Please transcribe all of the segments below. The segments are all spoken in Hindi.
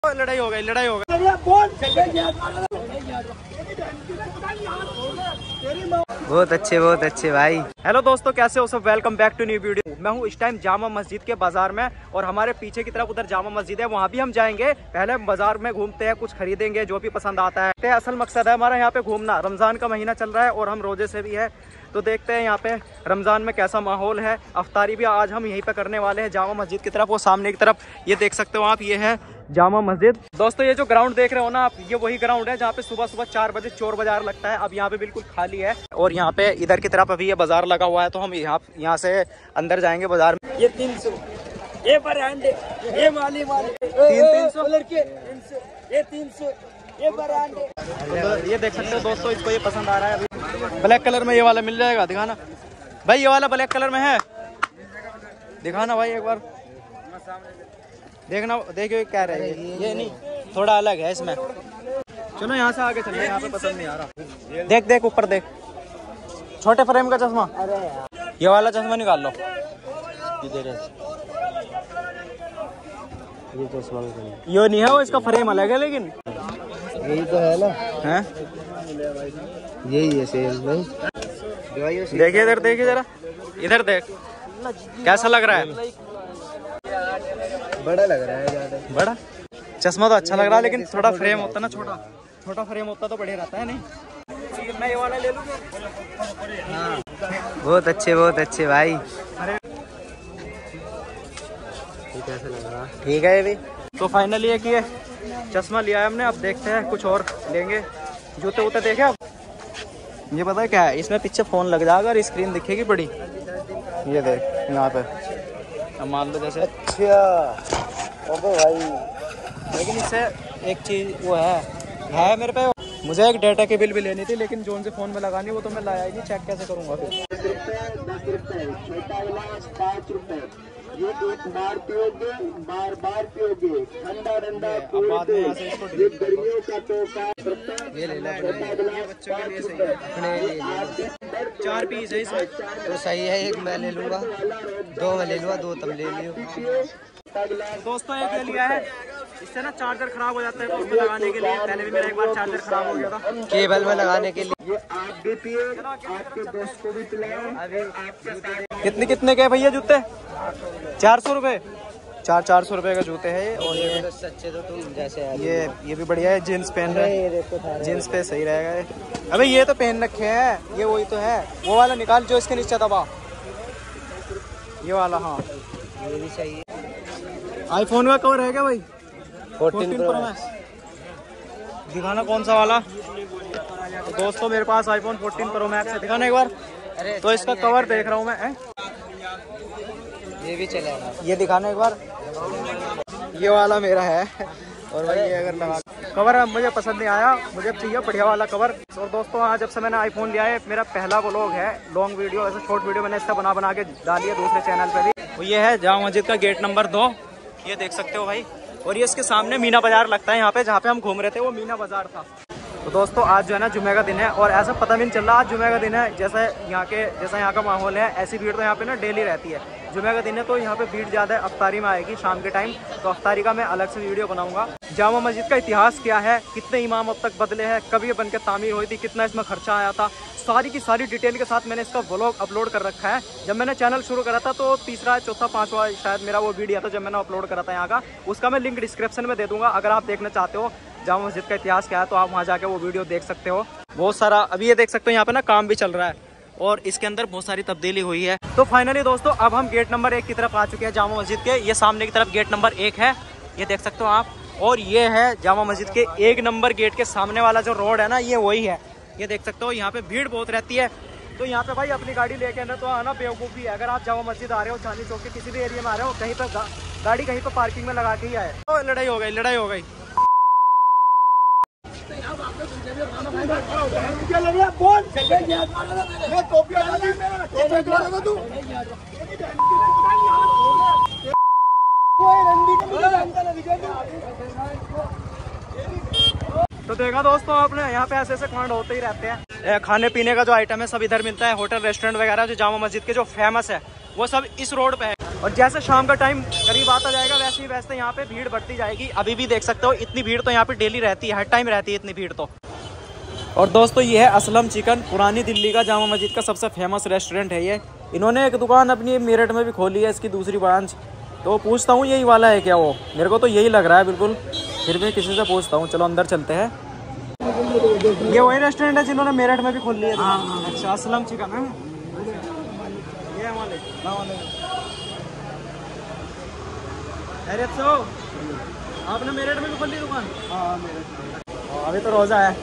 लड़ाई हो गई, लड़ाई हो गई। बहुत अच्छे भाई। हेलो दोस्तों, कैसे हो सब? Welcome back to new video. मैं हूँ इस टाइम जामा मस्जिद के बाजार में और हमारे पीछे की तरफ उधर जामा मस्जिद है, वहाँ भी हम जाएंगे। पहले हम बाजार में घूमते हैं, कुछ खरीदेंगे जो भी पसंद आता है। असल मकसद है हमारा यहाँ पे घूमना। रमजान का महीना चल रहा है और हम रोजे से भी है, तो देखते हैं यहाँ पे रमजान में कैसा माहौल है। अफ्तारी भी आज हम यहीं पे करने वाले हैं जामा मस्जिद की तरफ। वो सामने की तरफ ये देख सकते हो आप, ये है जामा मस्जिद। दोस्तों ये जो ग्राउंड देख रहे हो ना आप, ये वही ग्राउंड है जहाँ पे सुबह सुबह 4 बजे चोर बाजार लगता है। अब यहाँ पे बिल्कुल खाली है और यहाँ पे इधर की तरफ अभी ये बाजार लगा हुआ है, तो हम यहाँ से अंदर जाएंगे बाजार में। ये 300, ये ब्रांड, ये माली 300 लड़के, ये 300, ये ब्रांड। तो ये देख सकते हो दोस्तों, इसको ये पसंद आ रहा है। अभी ब्लैक कलर में ये वाला मिल जाएगा, दिखाना भाई। ये वाला ब्लैक कलर में है, दिखाना भाई एक बार, देखना, देखियो क्या रहा है ये नहीं, थोड़ा अलग है इसमें। चलो यहाँ से आगे चलते हैं, यहाँ पे पसंद नहीं आ रहा। देख देख ऊपर देख, छोटे फ्रेम का चश्मा, ये वाला चश्मा निकाल लो। ये चश्मा ये नहीं है वो, इसका फ्रेम अलग है लेकिन यही तो है ना, है यही है सेम भाई। देखिए इधर, देखिए जरा इधर देख, कैसा लग रहा है? बड़ा लग रहा है ज्यादा। बड़ा चश्मा तो अच्छा लग रहा है, लेकिन थोड़ा फ्रेम होता ना, छोटा फ्रेम होता तो बढ़िया रहता है। नहीं मैं ये वाला ले लूँ। हाँ बहुत अच्छे भाई। अरे कैसा लग रहा? ठीक है ये भी। तो फाइनली एक ये चश्मा लिया है हमने, अब देखते हैं कुछ और लेंगे। जूते वूते देखे आप? ये पता है क्या है, इसमें पीछे फोन लग जाएगा और स्क्रीन दिखेगी बड़ी। ये देख यहाँ पे, अब मान लो जैसे। अच्छा ओके भाई, लेकिन इससे एक चीज वो है मेरे पे, मुझे एक डाटा की बिल भी लेनी थी, लेकिन जोन से फोन में लगानी वो तो मैं लाया ही नहीं। चेक कैसे करूँगा फिर? 10 रुपए, छोटा गिलास 5 रुपए। ये एक बार पियोगे, बार बार पियोगे, ठंडा ठंडा पियोगे। ये गर्मियों का तोहफा, ये ले लो, ये बच्चों के लिए सही है। 4 पीस है इसमें तो सही है। एक मैं ले लूँगा, 2 मैं ले लूँगा, 2 तुम ले लियो। दोस्तों एक ले लिया है, इससे ना चार्जर खराब हो जाता है, तो उसमें लगाने के लिए। पहले भी मेरा एक बार चार्जर खराब हो गया था केबल में लगाने के लिए। ये आप भी पिए, आपके दोस्त को भी पिलाओ। कितने के भैया जूते? 400 रुपए, 400 रुपए का जूते है ये। और ये सच्चे तो तुम जैसे ये भी बढ़िया है, जीन्स पहन रहे हैं, जीन्स पे सही रहेगा ये। अबे ये तो पहन रखे हैं, ये वही तो है। वो वाला निकाल जो इसके नीचे दबा, ये वाला। हाँ ये भी सही है। आईफोन का कवर है क्या भाई? 14 प्रो मैक्स दिखाना, कौन सा वाला? तो दोस्तों मेरे पास आईफोन 14 प्रो मैक्स है, दिखाना एक बार। तो इसका कवर देख रहा हूँ मैं। ये भी चलेगा, ये दिखाना एक बार। ये वाला मेरा है और भाई ये अगर लगा कवर मुझे पसंद नहीं आया, मुझे चाहिए बढ़िया वाला कवर। और दोस्तों आज जब से मैंने आईफोन लिया है, मेरा पहला व्लॉग है, लॉन्ग वीडियो, ऐसे शॉर्ट वीडियो मैंने इससे बना के डाली है दूसरे चैनल पे भी। तो ये है जामा मस्जिद का गेट नंबर 2, ये देख सकते हो भाई। और ये इसके सामने मीना बाजार लगता है, यहाँ पे जहाँ पे हम घूम रहे थे वो मीना बाजार था। तो दोस्तों आज जो है ना जुमे का दिन है, और ऐसा पता भी नहीं चल रहा आज जुमे का दिन है। जैसा यहाँ का माहौल है, ऐसी भीड़ तो यहाँ पे ना डेली रहती है। जुमे का दिन है तो यहाँ पे भीड़ ज़्यादा है। अफ्तारी में आएगी शाम के टाइम, तो अफ्तारी का मैं अलग से वीडियो बनाऊंगा। जामा मस्जिद का इतिहास क्या है, कितने इमाम अब तक बदले हैं, कब ये बनकर तामीर हुई थी, कितना इसमें खर्चा आया था, सारी की सारी डिटेल के साथ मैंने इसका व्लॉग अपलोड कर रखा है। जब मैंने चैनल शुरू करा था तो 3रा, 4था, 5वां शायद मेरा वो वीडियो था जब मैंने अपलोड करा था यहाँ का। उसका मैं लिंक डिस्क्रिप्शन में दे दूंगा। अगर आप देखना चाहते हो जामा मस्जिद का इतिहास क्या है तो आप वहाँ जाके वो वीडियो देख सकते हो। बहुत सारा अभी ये देख सकते हो यहाँ पे ना काम भी चल रहा है और इसके अंदर बहुत सारी तब्दीली हुई है। तो फाइनली दोस्तों अब हम गेट नंबर 1 की तरफ आ चुके हैं जामा मस्जिद के। ये सामने की तरफ गेट नंबर 1 है, ये देख सकते हो आप। और ये है जामा मस्जिद के 1 नंबर गेट के सामने वाला जो रोड है ना, ये वही है। ये देख सकते हो यहाँ पे भीड़ बहुत रहती है, तो यहाँ पे भाई अपनी गाड़ी लेके ना तो आना बेवकूफ़ी है। अगर आप जामा मस्जिद आ रहे हो, चांदनी चौक के किसी भी एरिया में आ रहे हो, कहीं पर गाड़ी कहीं पर पार्किंग में लगा के ही आए। तो लड़ाई हो गई, लड़ाई हो गई। तो देखा दोस्तों आपने, यहाँ पे ऐसे कांड होते ही रहते हैं। खाने पीने का जो आइटम है सब इधर मिलता है। होटल रेस्टोरेंट वगैरह जो जामा मस्जिद के जो फेमस है वो सब इस रोड पे है। और जैसे शाम का टाइम करीब आता जाएगा वैसे ही वैसे यहाँ पे भीड़ बढ़ती जाएगी। अभी भी देख सकते हो इतनी भीड़ तो यहाँ पे डेली रहती है, हर टाइम रहती है इतनी भीड़ तो। और दोस्तों ये है असलम चिकन, पुरानी दिल्ली का जामा मस्जिद का सबसे फेमस रेस्टोरेंट है ये। इन्होंने एक दुकान अपनी मेरठ में भी खोली है, इसकी दूसरी ब्रांच। तो पूछता हूँ यही वाला है क्या वो, मेरे को तो यही लग रहा है बिल्कुल, फिर भी किसी से पूछता हूँ। चलो अंदर चलते हैं। ये वही रेस्टोरेंट है जिन्होंने मेरठ में भी खोल लिया है? अच्छा, असलम चिकन है ये हमारे। खैरियत से हो? आपने मेरठ में भी खोल ली दुकान? हाँ मेरठ में। अभी तो रोज़ा है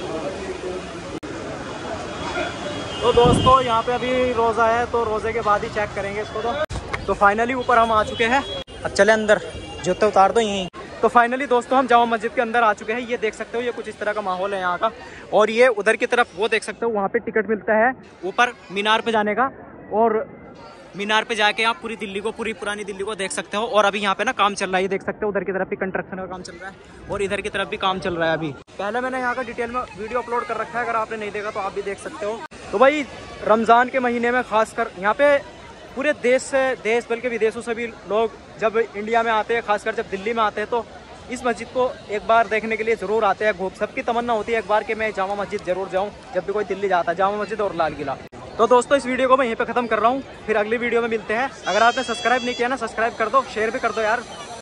तो दोस्तों यहाँ पे अभी रोज़ा है, तो रोज़े के बाद ही चेक करेंगे इसको। तो फाइनली ऊपर हम आ चुके हैं। अब चले अंदर, जूते उतार दो यहीं। तो फाइनली दोस्तों हम जामा मस्जिद के अंदर आ चुके हैं। ये देख सकते हो ये कुछ इस तरह का माहौल है यहाँ का। और ये उधर की तरफ वो देख सकते हो, वहाँ पे टिकट मिलता है ऊपर मीनार पे जाने का। और मीनार पे जाके आप पूरी दिल्ली को, पूरी पुरानी दिल्ली को देख सकते हो। और अभी यहाँ पे ना काम चल रहा है, ये देख सकते हो उधर की तरफ भी कंस्ट्रक्शन का काम चल रहा है और इधर की तरफ भी काम चल रहा है। अभी पहले मैंने यहाँ का डिटेल में वीडियो अपलोड कर रखा है, अगर आपने नहीं देखा तो आप भी देख सकते हो। तो भाई रमज़ान के महीने में खासकर यहाँ पे पूरे देश से, देश बल्कि विदेशों से भी लोग जब इंडिया में आते हैं, खासकर जब दिल्ली में आते हैं, तो इस मस्जिद को एक बार देखने के लिए ज़रूर आते हैं। खूब सबकी तमन्ना होती है एक बार कि मैं जामा मस्जिद ज़रूर जाऊँ जब भी कोई दिल्ली जाता है, जामा मस्जिद और लाल किला। तो दोस्तों इस वीडियो को मैं यहीं पे ख़त्म कर रहा हूँ, फिर अगली वीडियो में मिलते हैं। अगर आपने सब्सक्राइब नहीं किया ना, सब्सक्राइब कर दो, शेयर भी कर दो यार।